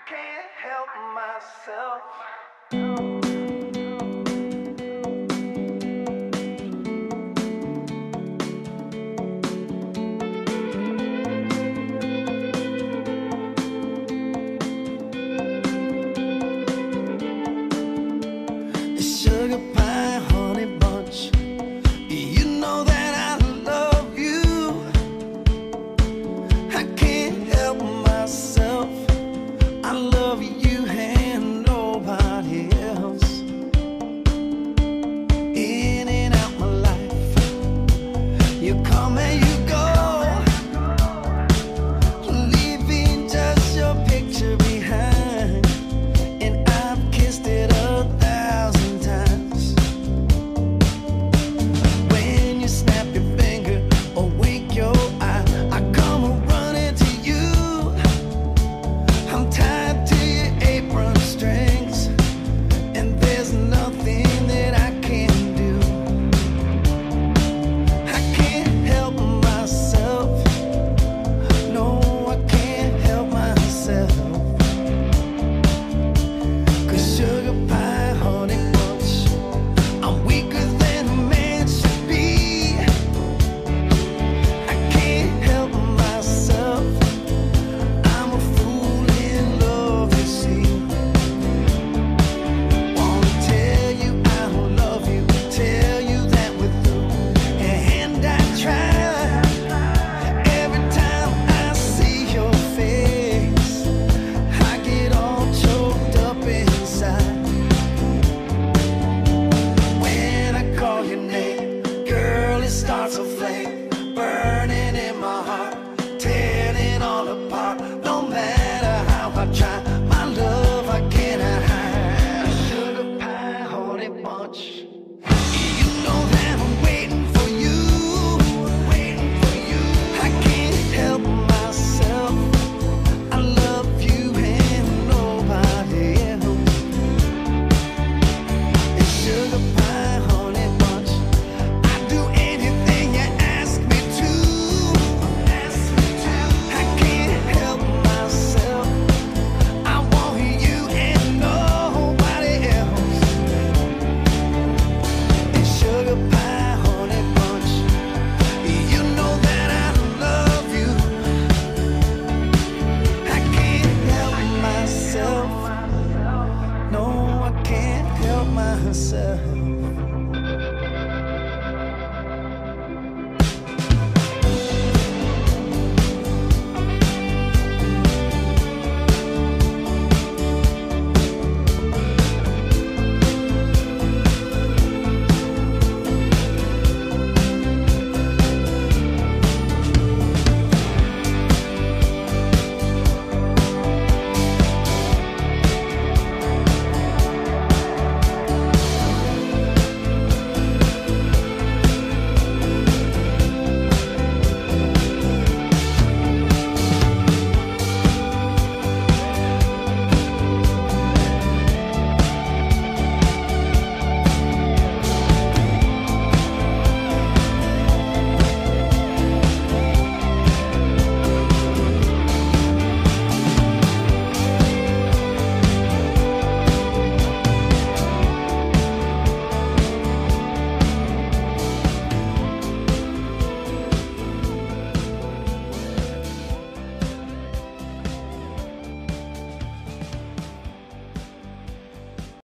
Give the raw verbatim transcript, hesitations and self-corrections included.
can't help myself. Sugar pie, honey bunch. You know that I love you. I can't help myself. I love you and nobody else. In and out my life, you come and you go, leaving just your picture behind. And I've kissed it a thousand times. When you snap your finger or wink your eye, I come running to you. I'm tied to your apron strings, and there's nothing that I can do. I can't help myself. No, I can't help myself. 'Cause sugar pie, honey bunch, I'm weaker than a man should be. I can't help myself. I'm a fool in love, you see. Wanna tell you I love you, tell you that we're through, and I try. Every time I see your face, I get all choked up inside. When I call your name, girl, it starts a flame burning in my heart, tearing all apart. No matter how I try, my love I cannot hide. Sugar pie, honey bunch. You know that I'm waiting for you, waiting for you. I can't help myself. I love you and nobody else. And sugar pie,